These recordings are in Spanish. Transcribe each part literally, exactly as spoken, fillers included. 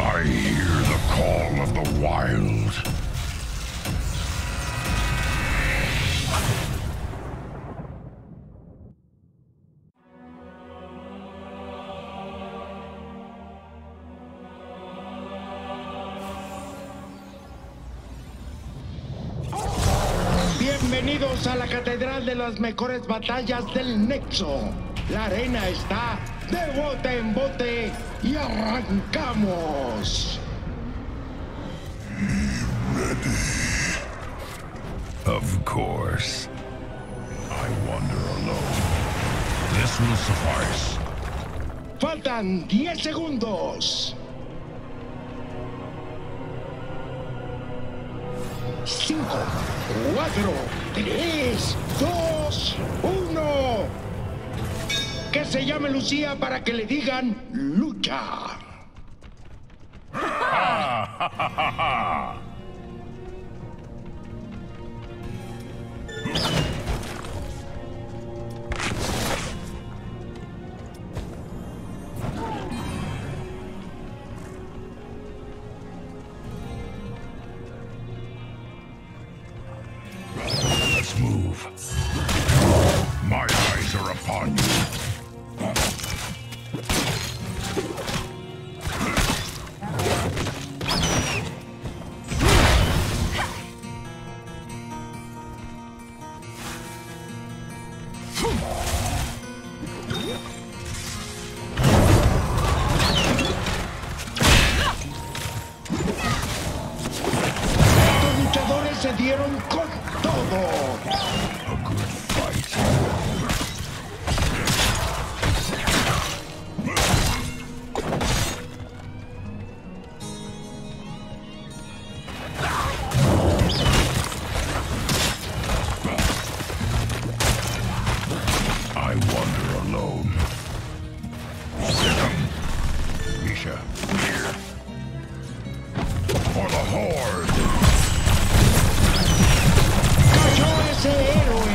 I hear the call of the wild. Bienvenidos a la catedral de las mejores batallas del Nexo. La arena está de bote en bote y arrancamos. Ready? Of course. I wander alone. This will suffice. Faltan diez segundos. cinco, cuatro, tres, dos, uno. Que se llame Lucía para que le digan lucha. Let's move. My eyes are upon you. Los luchadores se dieron con todo. A good fight. I wander alone. Sit Misha, here. For the Horde! ¡Cayó ese héroe!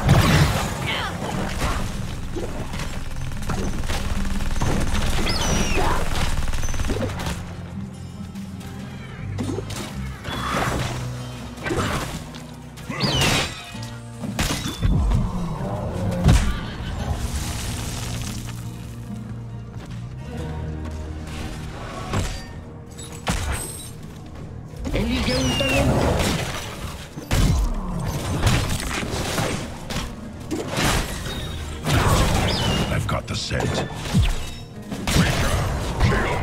Elige un talento. I've got the scent. Misha, kill.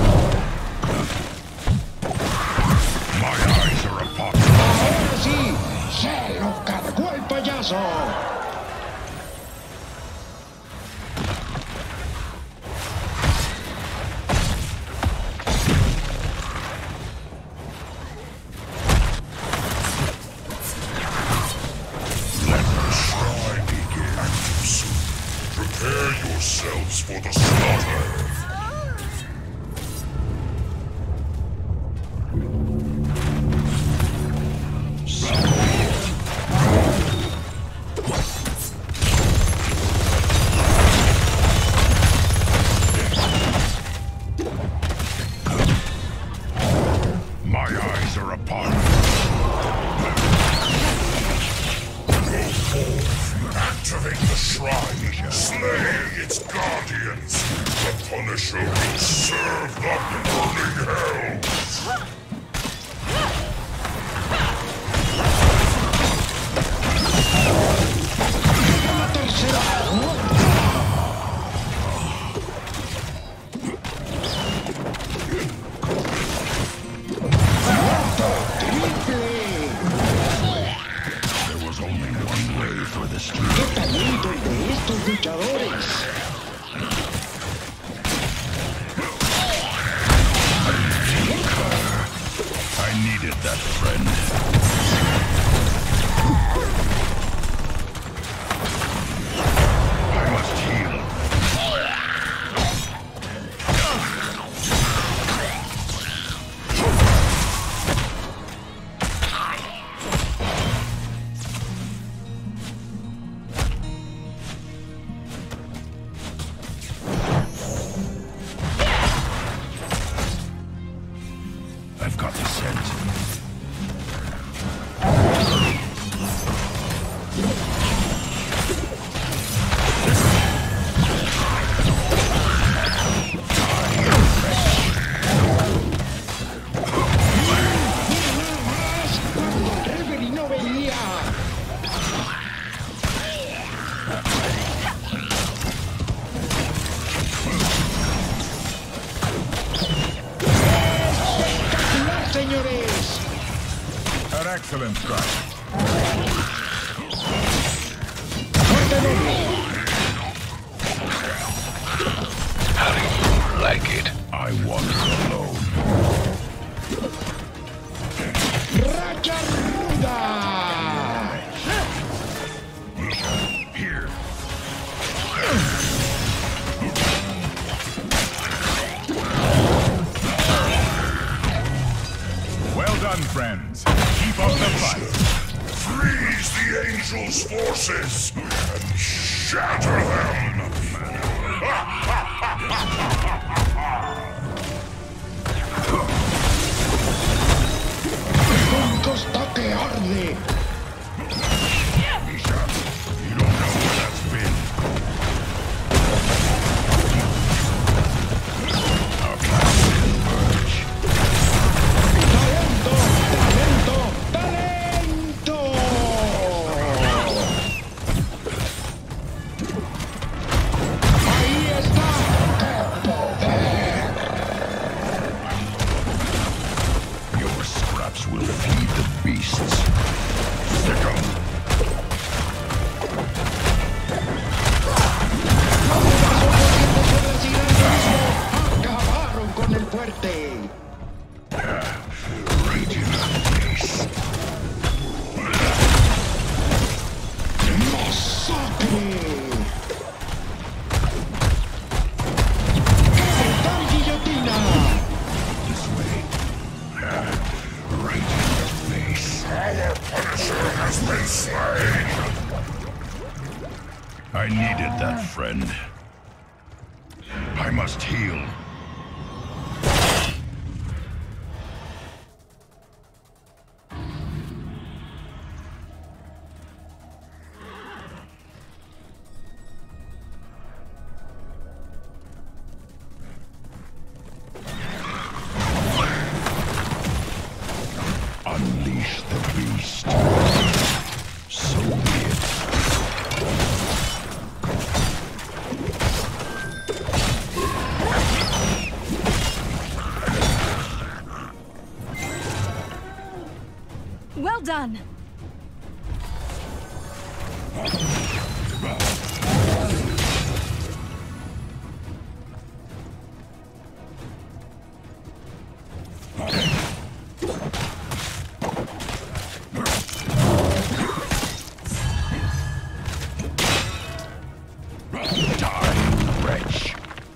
My eyes are upon you. Ahora sí, se lo cargó el payaso. Let the shrine begin. Prepare yourselves for the slaughter. My eyes are upon you. Go forth, activate the shrine, slay its guardians. The Punisher will serve the burning hell. La tercera vuelta. Muerto triple. There was only one way for this to ¡Qué talento el de estos luchadores! I needed that friend. I must heal. Excellent strike. How do you like it? I wander alone. Racharuda! Here. Well done, friends. Keep up the fight. Freeze the Angel's forces and shatter them! ¡Un costa que arde! Misha, you don't know where that's been. Our class converge. ¡Talento! ¡Talento! ¡Talento! ¡Ahí está! ¡Qué poder! Your scraps will feed the beasts. Stick 'em. ¡Acabaron con el fuerte! Raging face. ¡Masacre! ¡Tal guillotina! This way. Raging face. Our Punisher has been slain! I needed that friend. I must heal. Unleash the beast. So be it. Well done. Die, wretch.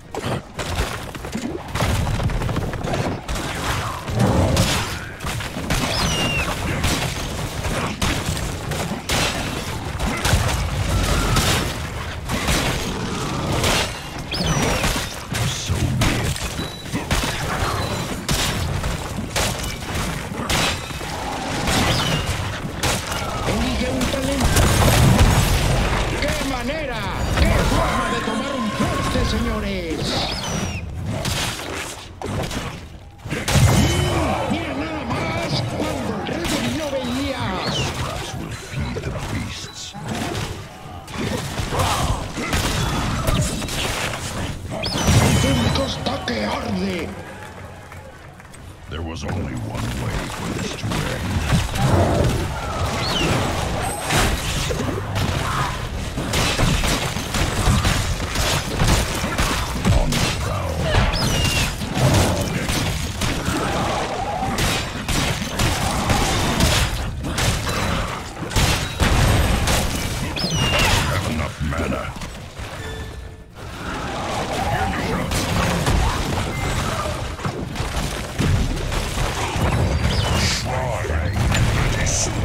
So be it. Elige un talento. ¡Qué manera! ¡Qué forma de tomar un fuerte, señores! ¡Mira nada más! Cuando el rey no veía. Scraps will feed the beasts. ¡Un costa que arde! There was only one way for this to end. On the prowl. Have enough mana. Shrine, ready soon.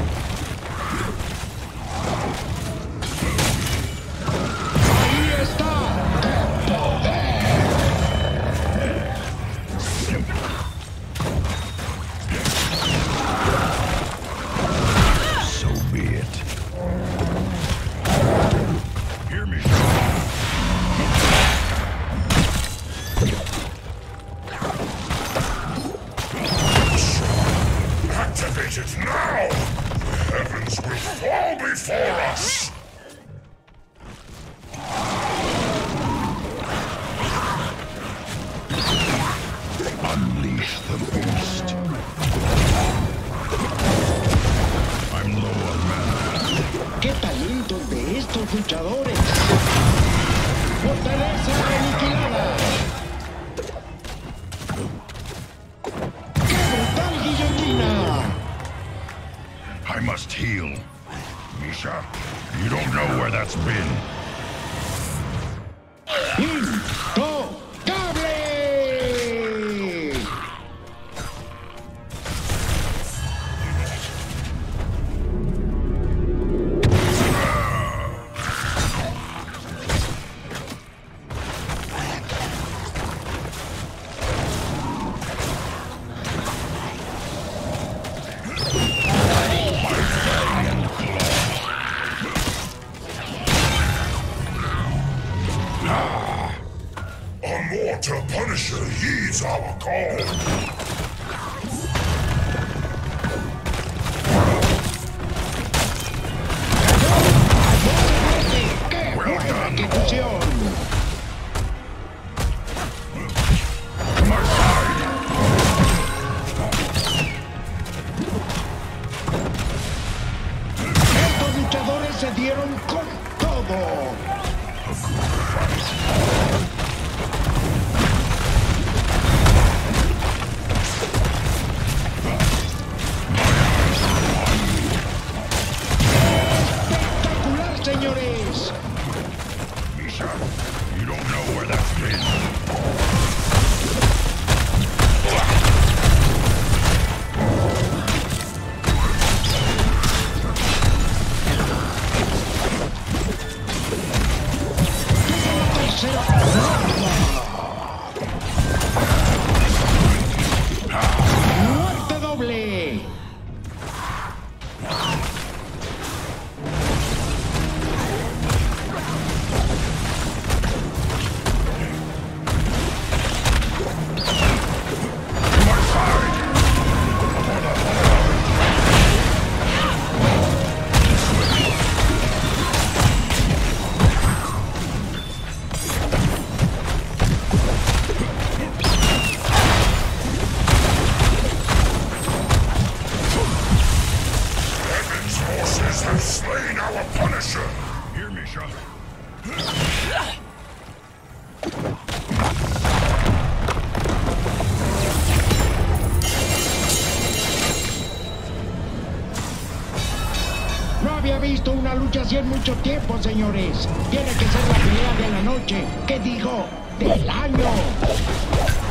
mortar Punisher heeds our call. ¡Qué buena ejecución! Estos luchadores se dieron con todo. ¡Espectacular, señores! Misha, you don't know where that's been. ¡Muerte doble! Heaven's forces have slain our Punisher. Here, Misha. No había visto una lucha así en mucho tiempo, señores. Tiene que ser la pelea de la noche. ¿Qué digo? ¡Del año!